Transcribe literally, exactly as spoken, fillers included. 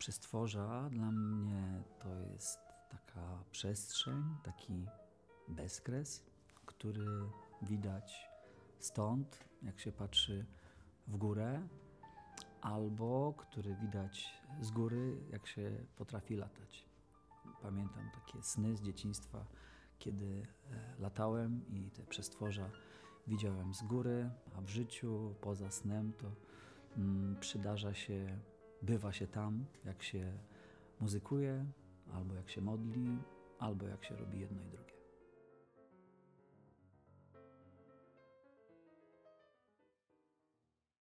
Przestworza dla mnie to jest taka przestrzeń, taki bezkres, który widać stąd, jak się patrzy w górę, albo który widać z góry, jak się potrafi latać. Pamiętam takie sny z dzieciństwa, kiedy latałem i te przestworza widziałem z góry, a w życiu, poza snem, to mm, przydarza się, bywa się tam, jak się muzykuje, albo jak się modli, albo jak się robi jedno i drugie.